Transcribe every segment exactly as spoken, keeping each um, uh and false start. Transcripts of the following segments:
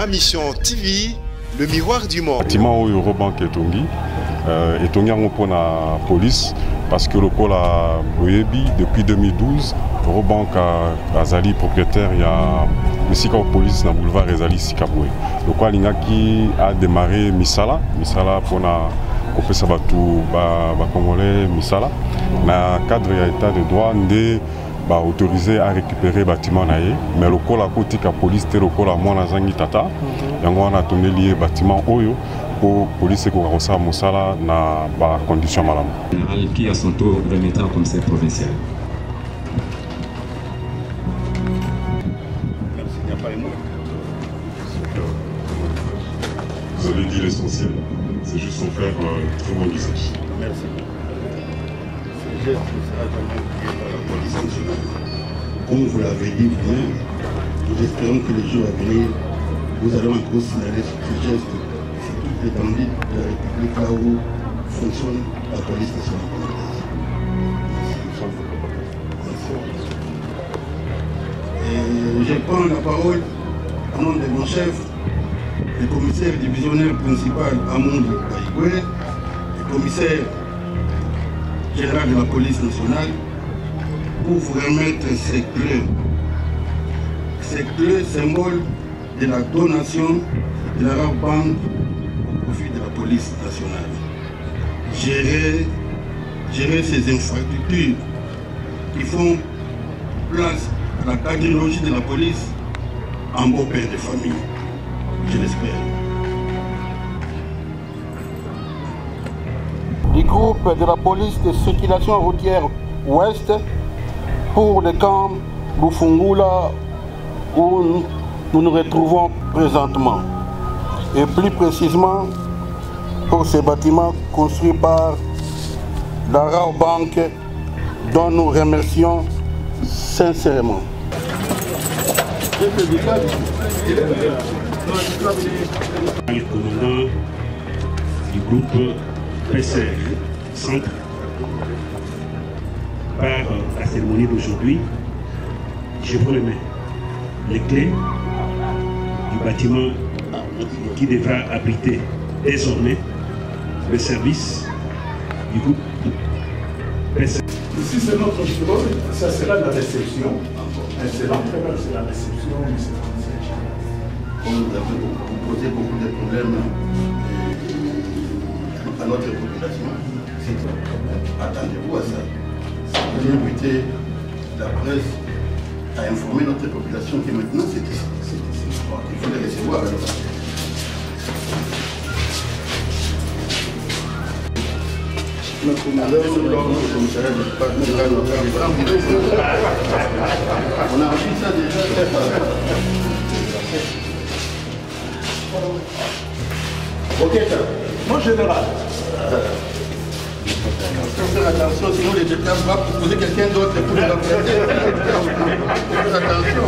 Ma mission T V, le miroir du monde. Bâtiment où Eurobank est tongi, et tongi en pour la police parce que le col a Boyebi depuis deux mille douze, Eurobank a Azali propriétaire, il y a le Sika police dans le boulevard Azali Sikaboué. Le col qui a démarré Misala, Misala pour la couper ça batou ba congolais Misala. Dans le cadre de l'état de droit, Bah, autorisé à récupérer le bâtiment, mais le col à côté de la police, le col à moi, Tata, et on a tourné lié bâtiment Oyo pour la police qui a reçu Moussala dans des conditions malables. Qui a son tour remettra comme commissaire provincial. Merci, il n'y a pas un mot. Vous avez dit l'essentiel, c'est juste en faire un très bon usage. Merci. Ce geste sera vraiment prié par la police nationale. Comme vous l'avez dit vous-même, nous espérons que les jours à venir, vous allez encore signaler ce geste sur toute l'étendue de la République là où fonctionne la police nationale congolaise. Et je prends la parole au nom de mon chef, le commissaire divisionnaire principal Amondi Baïgoué, le commissaire général de la police nationale, pour vous remettre ces clés. Ces clés, symbole de la donation de la Banque au profit de la police nationale. Gérer, gérer ces infrastructures qui font place à la quadrilogie de la police en beau père de famille. Je l'espère. Du groupe de la police de circulation routière ouest pour le camp Bufungula où nous nous retrouvons présentement. Et plus précisément pour ces bâtiments construits par la Raobank dont nous remercions sincèrement. Le commandant du groupe P C R Centre, par la cérémonie d'aujourd'hui, je vous remets les clés du bâtiment qui devra abriter désormais le service du groupe P C R. Ici c'est notre bureau, ça sera la réception. C'est l'entraîneur, c'est la réception, mais c'est français. Comme vous avez posé beaucoup de problèmes à notre population, attendez-vous à ça. Vous avez invité la presse à informer notre population que maintenant c'est ici. Il faut les recevoir. Alors. Notre commandeur, le commissariat de général, on a envie ça déjà. Ok, ça. Mon général. Faire attention, sinon les déplacements va proposer quelqu'un d'autre pour nous remplacer. Faire attention.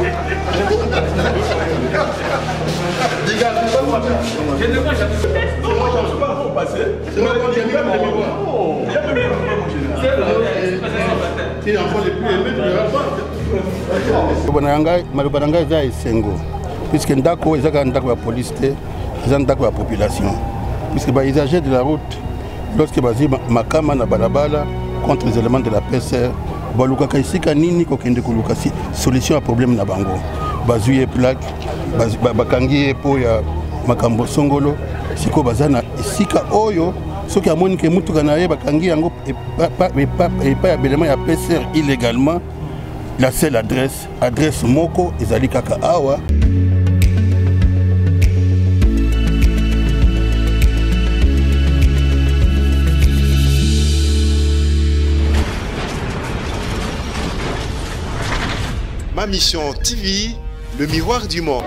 Dégage, c'est pas moi. Je ne vois jamais. C'est moi, je ne peux pas vous passer. C'est moi qui ai mis le miroir. Il y a le miroir, mon général. Si l'enfant le plus aimé, tu ne verras pas. Bonanga, Malubaranga est Sengo. Puisque Ndako est un Ndako de la police, c'est un Ndako de la population. Puisque les usagers de la route, lorsque bazi makama na balabala contre les éléments de la P C R, baluka kaisika nini kokende kuluka si solution à problème na bango. Bazuye plaque, bakangi po ya makambo songolo, siko bazana sika oyo soki amoni ke mutuka na ye bakangi yango et pas et pas élément ya P C R illégalement. La seule adresse, adresse Moko ezali kaka awa. Ma mission T V, le miroir du monde.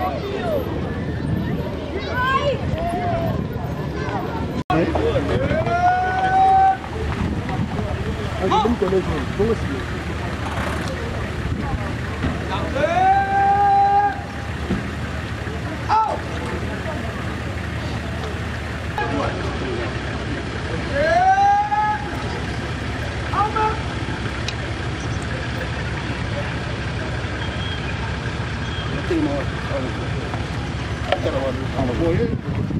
Terima kasih.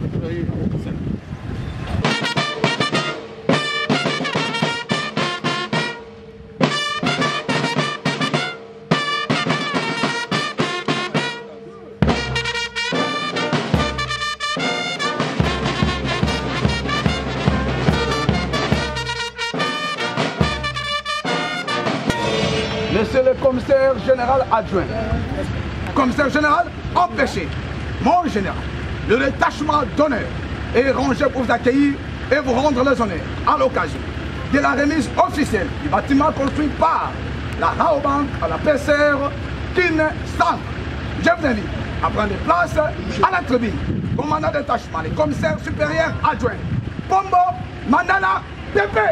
Monsieur le commissaire général adjoint, commissaire général empêché, mon général, le détachement d'honneur est rangé pour vous accueillir et vous rendre les honneurs à l'occasion de la remise officielle du bâtiment construit par la Raobank à la P C R Kin-Sang. Je vous invite à prendre place à la tribune. Commandant de détachement, le commissaire supérieur adjoint, Pombo Mandala Tepe.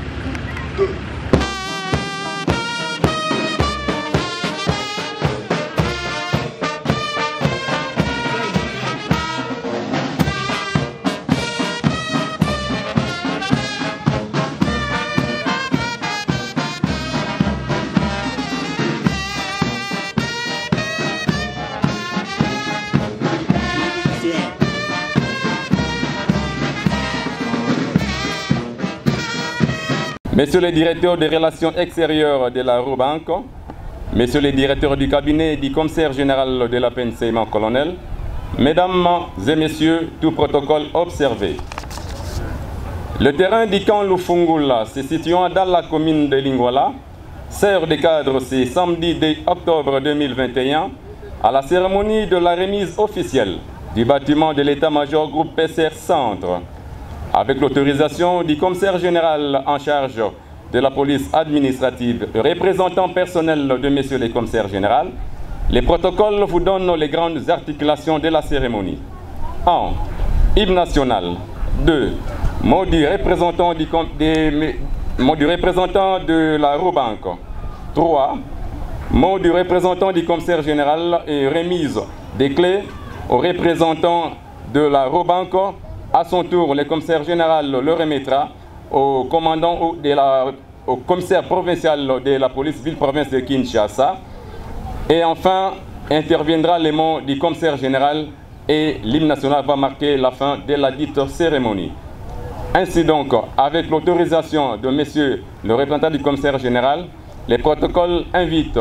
Messieurs les directeurs des relations extérieures de la Raobank, Messieurs les directeurs du cabinet du commissaire général de la P N C, mon colonel, Mesdames et Messieurs, tout protocole observé. Le terrain du camp Lufungula, se situant dans la commune de Lingwala, sert de cadre ce samedi deux octobre deux mille vingt et un à la cérémonie de la remise officielle du bâtiment de l'état-major groupe P C R Centre, avec l'autorisation du commissaire général en charge de la police administrative, représentant personnel de messieurs les commissaires généraux. Les protocoles vous donnent les grandes articulations de la cérémonie. un. Hymne national. deux. Mot du représentant, du, des, mot du représentant de la Raobank. trois. Mot du représentant du commissaire général et remise des clés au représentant de la Raobank. À son tour, le commissaire général le remettra au commandant de la, au commissaire provincial de la police ville-province de Kinshasa. Et enfin, interviendra les mots du commissaire général et l'hymne national va marquer la fin de la dite cérémonie. Ainsi donc, avec l'autorisation de monsieur le représentant du commissaire général, les protocoles invitent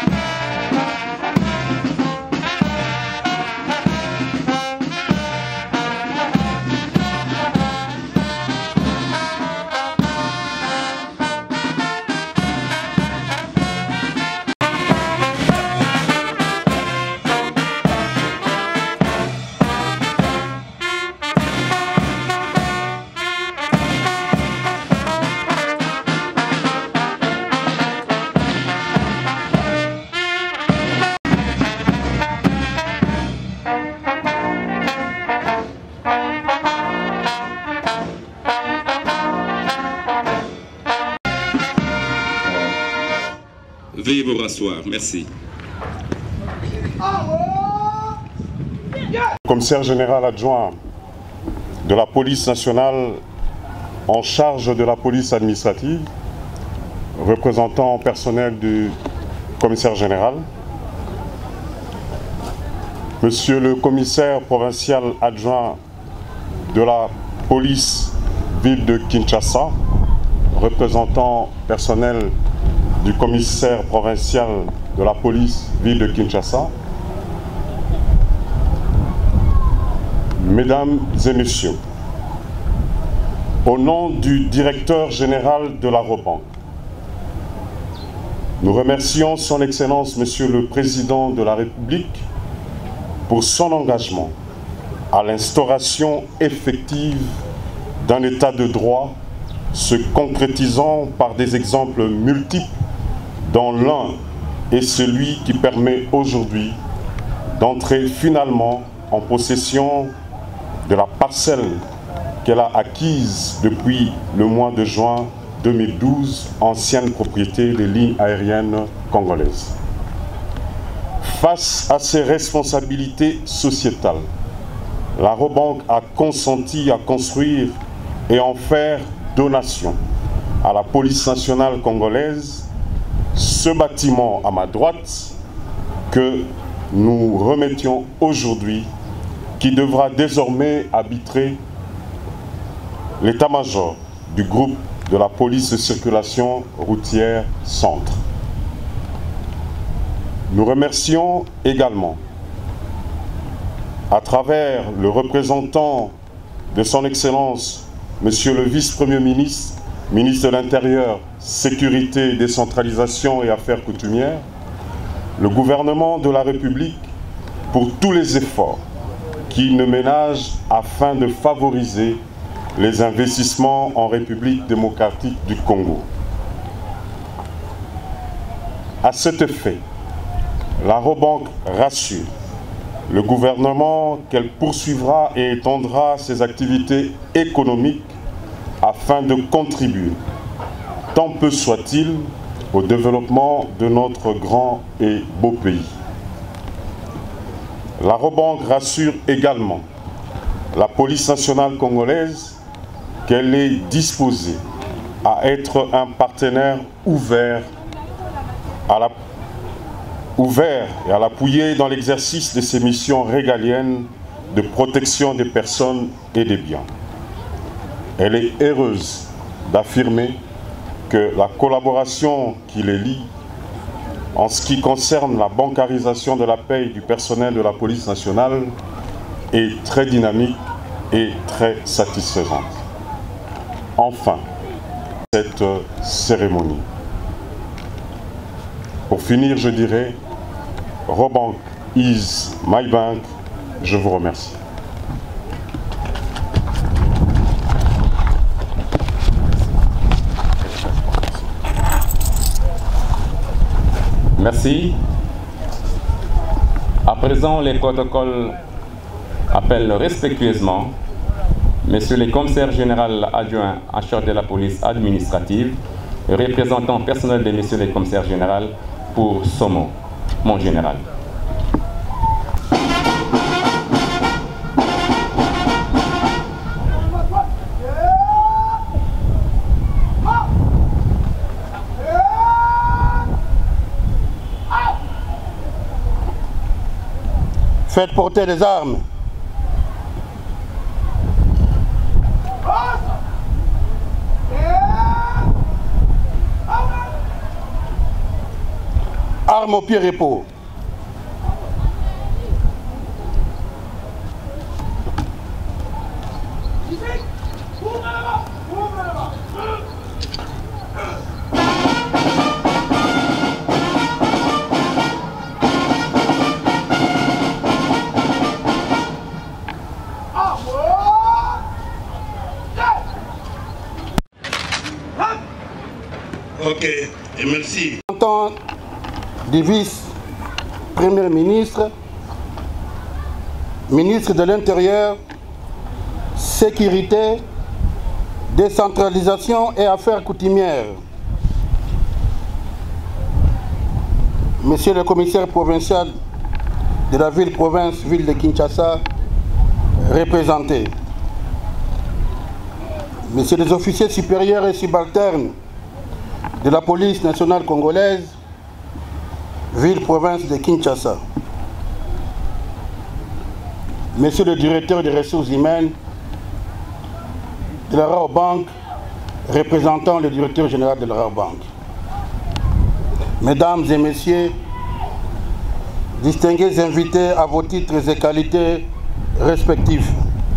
Veuillez vous rasseoir. Merci. Commissaire général adjoint de la police nationale en charge de la police administrative, représentant personnel du commissaire général, Monsieur le commissaire provincial adjoint de la police ville de Kinshasa, représentant personnel du commissaire provincial de la police ville de Kinshasa, Mesdames et Messieurs, au nom du directeur général de la Raobank, nous remercions son Excellence Monsieur le Président de la République pour son engagement à l'instauration effective d'un état de droit se concrétisant par des exemples multiples dont l'un est celui qui permet aujourd'hui d'entrer finalement en possession de la parcelle qu'elle a acquise depuis le mois de juin deux mille douze, ancienne propriété des lignes aériennes congolaises. Face à ces responsabilités sociétales, la Raobank a consenti à construire et en faire donation à la police nationale congolaise ce bâtiment à ma droite que nous remettions aujourd'hui qui devra désormais arbitrer l'état-major du groupe de la police de circulation routière Centre. Nous remercions également, à travers le représentant de son Excellence, Monsieur le Vice-Premier ministre, ministre de l'Intérieur, Sécurité, Décentralisation et Affaires coutumières, le gouvernement de la République pour tous les efforts qu'il ne ménage afin de favoriser les investissements en République démocratique du Congo. À cet effet, la Robank rassure le gouvernement qu'elle poursuivra et étendra ses activités économiques afin de contribuer, tant peu soit-il, au développement de notre grand et beau pays. La Robank rassure également la police nationale congolaise qu'elle est disposée à être un partenaire ouvert, à la, ouvert et à l'appuyer dans l'exercice de ses missions régaliennes de protection des personnes et des biens. Elle est heureuse d'affirmer que la collaboration qui les lie en ce qui concerne la bancarisation de la paie du personnel de la police nationale est très dynamique et très satisfaisante. Enfin, cette cérémonie. Pour finir, je dirais, Robank is my bank. Je vous remercie. Merci. À présent, les protocoles appellent respectueusement Messieurs les commissaires généraux adjoints en charge de la police administrative, représentants personnels de Messieurs les commissaires généraux pour Somo, mon général. Faites porter les armes. Armes au pied repos. Ok, et merci. En tant du vice-premier ministre, ministre de l'Intérieur, Sécurité, Décentralisation et Affaires coutumières, Monsieur le commissaire provincial de la ville-province, ville de Kinshasa, représenté, Messieurs les officiers supérieurs et subalternes de la police nationale congolaise, ville-province de Kinshasa, Monsieur le directeur des ressources humaines de la Rabobank, représentant le directeur général de la Rabobank, Mesdames et Messieurs, distingués invités à vos titres et qualités respectifs,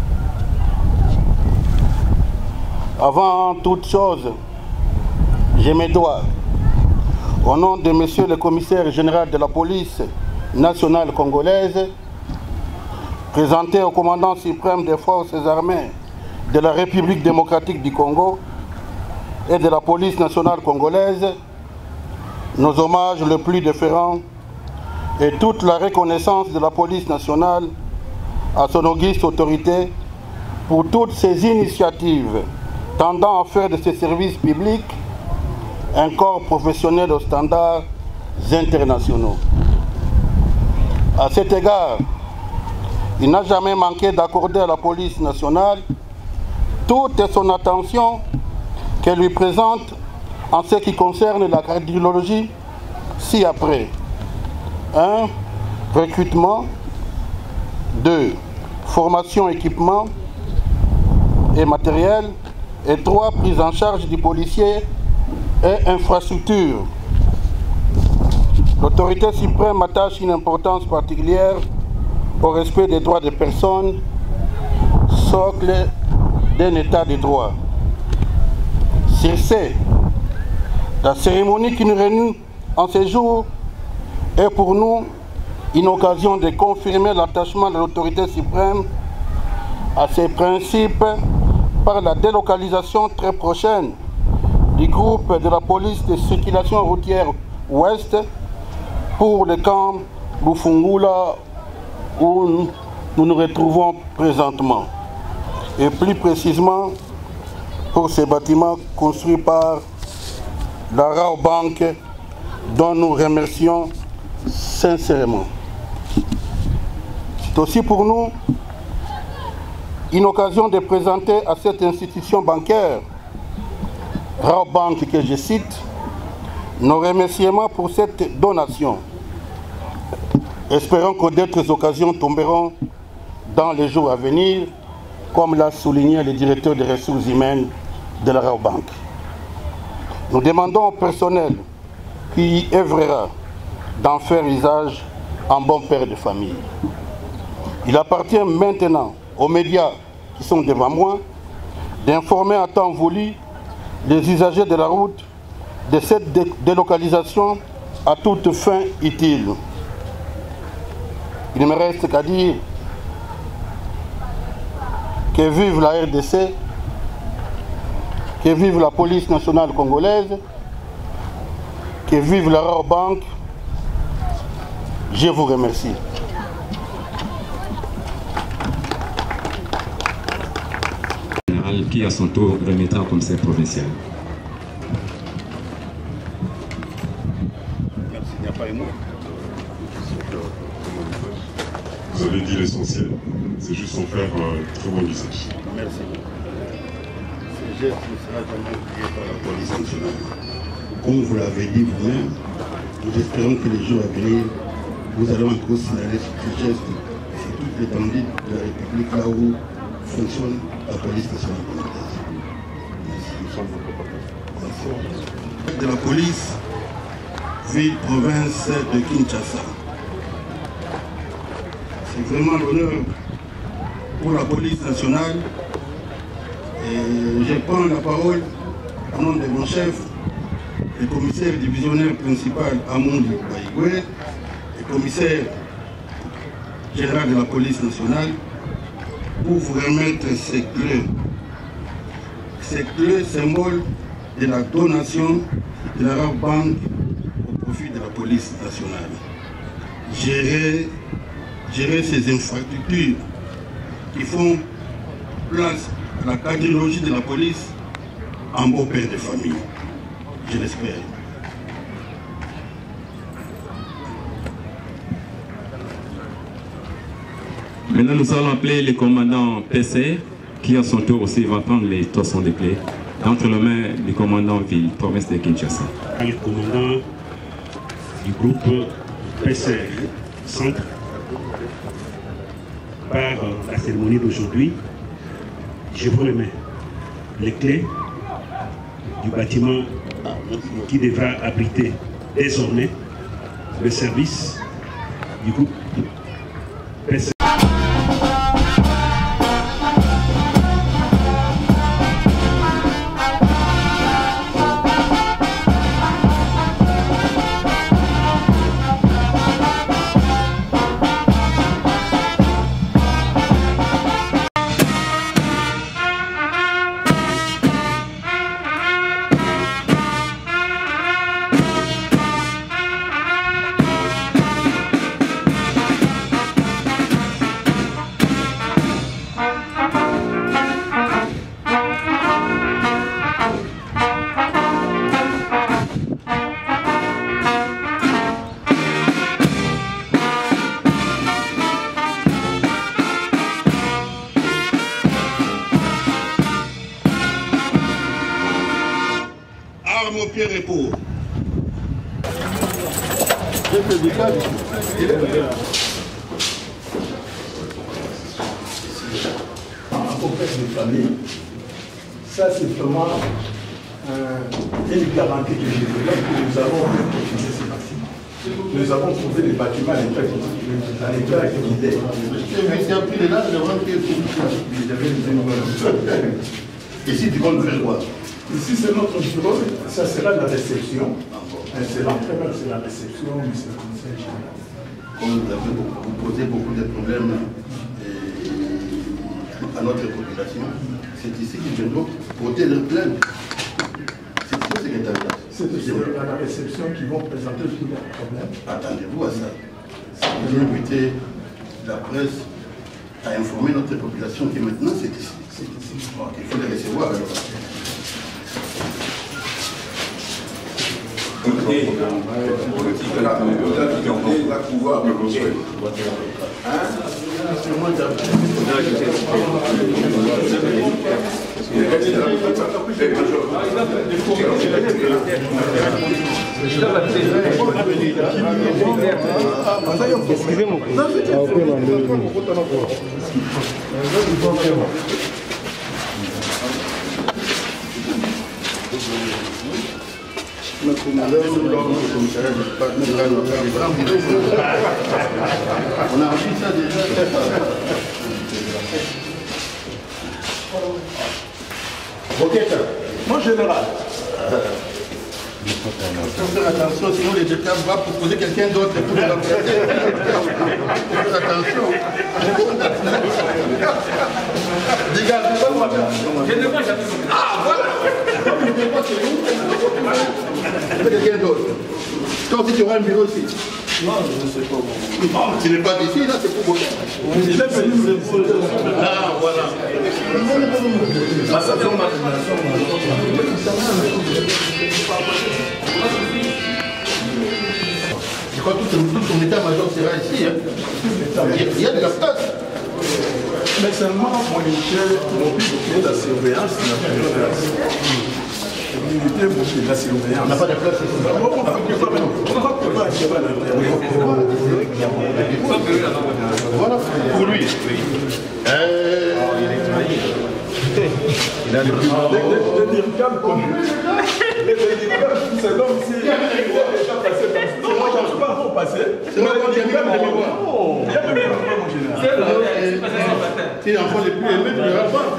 avant toute chose, je me dois, au nom de Monsieur le commissaire général de la police nationale congolaise, présenté au commandant suprême des forces armées de la République démocratique du Congo et de la police nationale congolaise, nos hommages les plus déférents et toute la reconnaissance de la police nationale à son auguste autorité pour toutes ces initiatives tendant à faire de ces services publics un corps professionnel aux standards internationaux. À cet égard, il n'a jamais manqué d'accorder à la police nationale toute son attention qu'elle lui présente en ce qui concerne la cardiologie ci-après. un. Recrutement. deux. formation, équipement et matériel. Et trois, prise en charge du policier et infrastructure. L'autorité suprême attache une importance particulière au respect des droits des personnes, socle d'un état de droit. Sur ce, la cérémonie qui nous réunit en ces jours est pour nous une occasion de confirmer l'attachement de l'autorité suprême à ces principes par la délocalisation très prochaine du groupe de la police de circulation routière ouest pour le camp Lufungula où nous nous retrouvons présentement, et plus précisément pour ces bâtiments construits par la Raobank dont nous remercions sincèrement. C'est aussi pour nous une occasion de présenter à cette institution bancaire, Raobank que je cite, nos remerciements pour cette donation. Espérons que d'autres occasions tomberont dans les jours à venir, comme l'a souligné le directeur des ressources humaines de la Raobank. Nous demandons au personnel qui y œuvrera d'en faire usage en bon père de famille. Il appartient maintenant aux médias qui sont devant moi d'informer à temps voulu les usagers de la route de cette dé délocalisation à toute fin utile. Il ne me reste qu'à dire que vive la R D C, que vive la police nationale congolaise, que vive la Raobank. Je vous remercie. Qui à son tour remettra au commissaire provincial. Merci, il n'y a pas un mot. Vous avez dit l'essentiel, c'est juste en faire euh, très bon usage. Merci. Ce geste ne sera jamais oublié par la police nationale. Comme vous l'avez dit vous-même, nous espérons que les jours à venir, vous allez encore signaler ce geste sur toute l'étendue de la République, là où fonctionne la police nationale congolaise. Merci. De la police, ville, province de Kinshasa. C'est vraiment l'honneur pour la police nationale. Et je prends la parole au nom de mon chef, le commissaire divisionnaire principal Amundi Baigwe, le commissaire général de la police nationale, pour vous remettre ces clés. Ces clés symbole de la donation de la Raobank au profit de la police nationale. Gérer, gérer ces infrastructures qui font place à la quadrilogie de la police en beau père de famille. Je l'espère. Maintenant, nous allons appeler le commandant P C, qui à son tour aussi va prendre les torsons de clés entre les mains du commandant ville, province de Kinshasa. Le commandant du groupe P C Centre, par la cérémonie d'aujourd'hui, je vous remets les clés du bâtiment qui devra abriter désormais le service du groupe P C. Armes au pied repos. père de famille, ça c'est vraiment euh, une garantie que je vous donne que nous avons utilisé ces bâtiments. Nous avons trouvé les bâtiments à l'état qu'il est. Ici, tu comptes faire quoi? Ici, c'est notre bureau, ça sera la réception. C'est l'entrée, c'est la réception, monsieur le commissaire général. Comme vous avez beaucoup, vous posez beaucoup de problèmes et, à notre population, c'est ici qu'ils doivent porter leur plainte. C'est ici au secrétariat. C'est à la réception qu'ils vont présenter tous leurs problèmes. Attendez-vous à ça. Vous invitez la presse à informer notre population que maintenant c'est ici. C'est ici. Donc, il faut les recevoir alors. Écoutez, la pouvoir me construire. Notre commandeur, nous l'avons au commissariat de on a envie ça déjà. Ok, ça. Mon général. Il faut faire attention, sinon les déclats vont proposer quelqu'un d'autre pour le remplacer. Il faut faire attention. Dégagez pas moi. Je ne vois jamais. Ah, voilà. Quelqu'un d'autre. Toi aussi tu auras un bureau ici. Non, je ne sais pas. Non, tu n'es pas d'ici, là c'est pour vous. Ah, voilà. Je crois que tout ton état-major sera ici. Hein. Il y a de la place. Mais seulement mon unité mobile de la surveillance n'a pas de place. L'unité mobile de la surveillance n'a pas de place ici. Voilà, pour lui. Euh... Il a le plus grand. Les dirigeants connus. Les dirigeants, c'est comme si il est déjà passé par ça. Non, je ne suis pas encore passé. C'est moi qui ai mis le mémoire. Il y a le mémoire, mon général. C'est l'enfant le plus aimé de la rabat.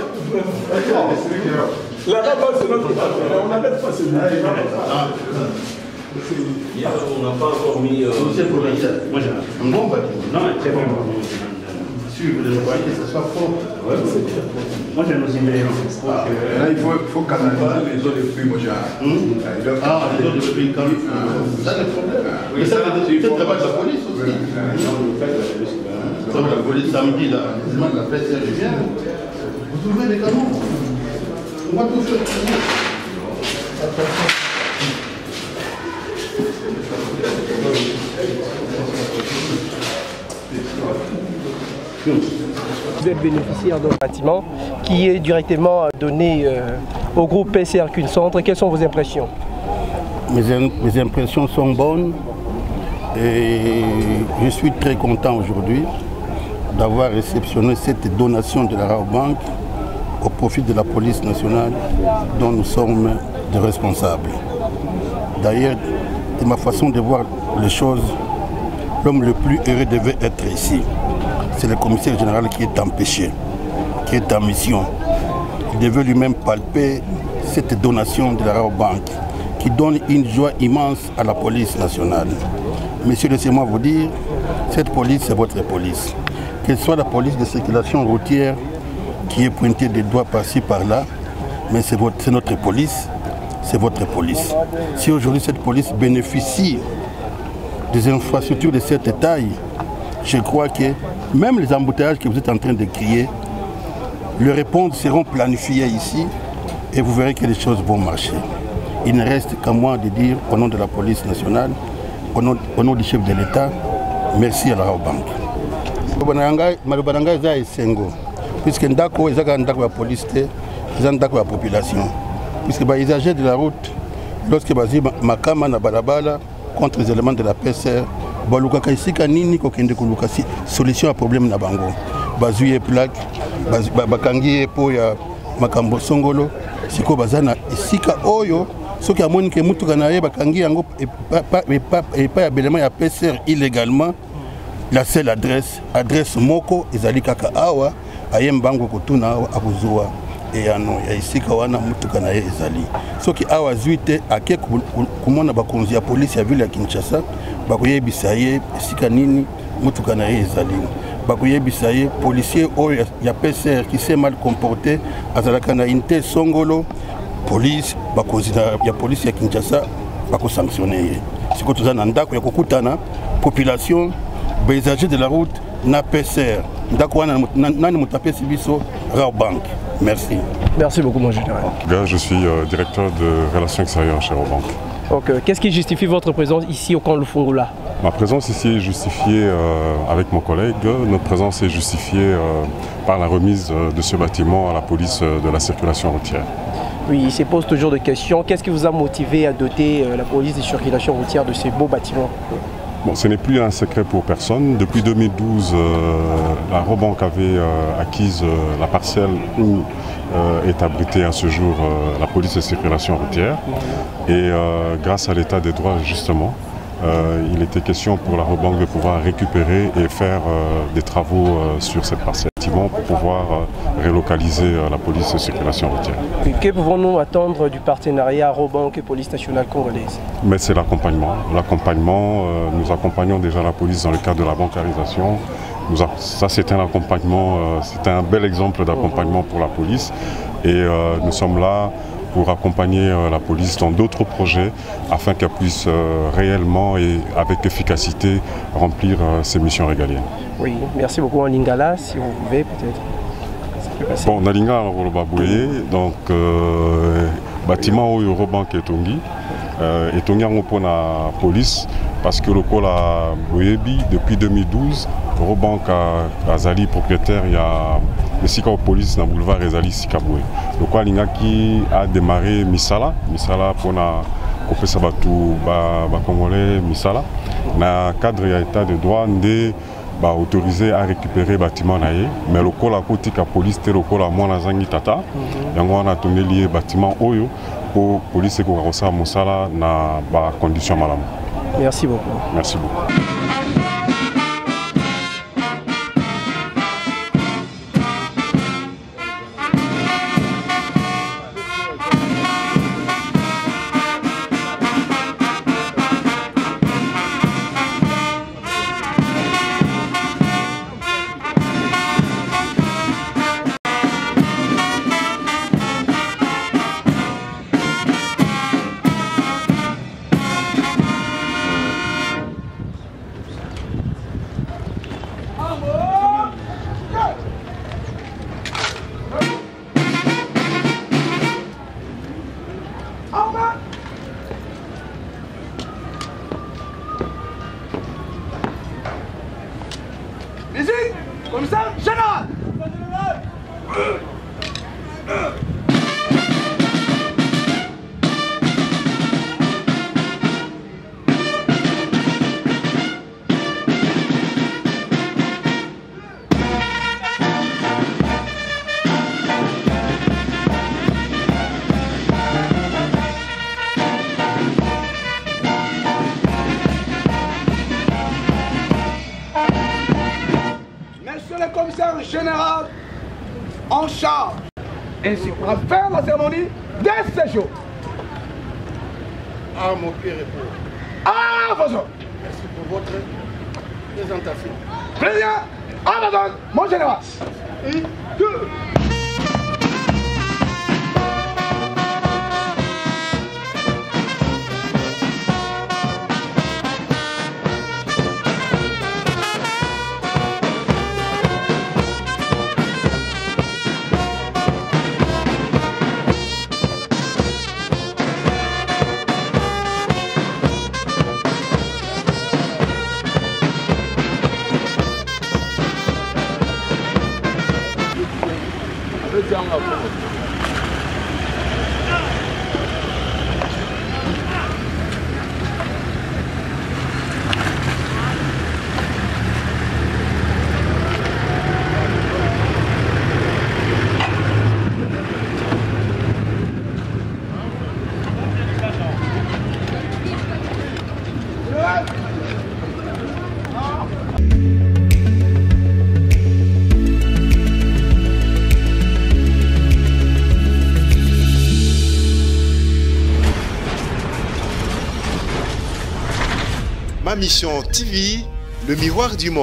La rabat, c'est notre partenaire. On n'arrête pas celui-là. On n'a pas encore mis. C'est pour la tête. Moi, j'ai un bon bâtiment. Non, c'est bon. Sûr, vous voyez que ce soit propre. Moi, j'ai nos emails. Là, il faut, faut canaliser les autres depuis, moi, j'ai. Ah, les autres depuis quand ça, c'est le problème. Mais ça, c'est le travail de la police aussi. Ça, la police samedi, là, la presse, elle vient. Vous ouvrez les canons. On va tout faire. Vous êtes bénéficiaire d'un bâtiment qui est directement donné euh, au groupe P C R Q Centre. Quelles sont vos impressions? mes, mes impressions sont bonnes et je suis très content aujourd'hui d'avoir réceptionné cette donation de la Rabobank au profit de la police nationale dont nous sommes des responsables. D'ailleurs, de ma façon de voir les choses, l'homme le plus heureux devait être ici. C'est le commissaire général qui est empêché, qui est en mission. Il devait lui-même palper cette donation de la Rabobank qui donne une joie immense à la police nationale. Monsieur, laissez-moi vous dire, cette police, c'est votre police. Qu'elle soit la police de circulation routière qui est pointée des doigts par-ci, par-là, mais c'est notre police, c'est votre police. Si aujourd'hui cette police bénéficie des infrastructures de cette taille, je crois que même les embouteillages que vous êtes en train de crier, les réponses seront planifiées ici et vous verrez que les choses vont marcher. Il ne reste qu'à moi de dire au nom de la police nationale, au nom, au nom du chef de l'État, merci à la Rabobank. Puisque ndako ezaka ndako ya police te, eza ndako ya population. Puisque les usagers de la route, lorsque bazi makama na balabala contre les éléments de la P C R, balukaka isika nini kokende koluka solution à problème na bango. bazwi ye plaque bakangi ye po ya makambo songolo siko baza na esika oyo soki amoni ke mutuka na ye bakangi yango epai ya belema ya P C R illégalement la seule adresse adresse moko ezali kaka awa aye mbango kotuna awa akozwa eyano ya esika wana mutuka na ye ezali soki awa azwi te ake komona bakonzi ya polisi ya ville ya Kinshasa bakoyebisa ye esika nini mutuka na ye ezali bakoyebisa ye policier oyo ya P C R qui s'est mal comporté azalaka na unité songolo police bakonzi ya polisi ya Kinshasa bakosanctionne ye siko toza na ndako ya kokutana population paysager de la route na P C R ndako wana nani mutapesi biso Raobank. Merci. Merci beaucoup mon général. Je suis euh, directeur de relations extérieures chez Raobank. Donc, euh, qu'est-ce qui justifie votre présence ici au camp Lufungula? Ma présence ici est justifiée euh, avec mon collègue. Notre présence est justifiée euh, par la remise de ce bâtiment à la police de la circulation routière. Oui, il se pose toujours des questions. Qu'est-ce qui vous a motivé à doter euh, la police de circulation routière de ces beaux bâtiments? Bon, ce n'est plus un secret pour personne. Depuis deux mille douze, euh, la Raobank avait euh, acquise euh, la parcelle où euh, est abritée à ce jour euh, la police de circulation routière. Et euh, grâce à l'état des droits, justement, euh, il était question pour la Raobank de pouvoir récupérer et faire euh, des travaux euh, sur cette parcelle pour pouvoir euh, relocaliser euh, la police de circulation routière. Et que pouvons-nous attendre du partenariat Raobank et Police nationale congolaise? Mais c'est l'accompagnement. L'accompagnement, euh, nous accompagnons déjà la police dans le cadre de la bancarisation. Nous a, ça c'est un accompagnement, euh, c'est un bel exemple d'accompagnement pour la police. Et euh, nous sommes là pour accompagner euh, la police dans d'autres projets afin qu'elle puisse euh, réellement et avec efficacité remplir euh, ses missions régaliennes. Oui, merci beaucoup en lingala, si vous pouvez peut-être. Bon, Nalinga Rolobabouye, donc euh, bâtiment où Raobank Etongi, Etongi en pour la police parce que le col a Boyebi depuis deux mille douze, Raobank a Azali propriétaire, il y a le Sika police dans le boulevard Ezali Sikaboué. Le col qui a démarré Misala, Misala pour la Kopé Sabatou Congolais Misala, dans le cadre de l'état de droit de bah, autorisé à récupérer le bâtiment mais le col à côté de la police le col à moi Zangi Tata yango on a tourné lié bâtiment oyo pour police et pour ça mosala na ba condition malamu. Merci beaucoup. Merci beaucoup. Commissaire général. Monsieur le commissaire général en charge, ainsi qu'on va faire la cérémonie dès ce jour. Ah, mon pire époux. Ah, bonjour. Merci pour votre présentation. Président, ah, bonjour, mon général. Un, deux. Ma Mission T V, le miroir du monde.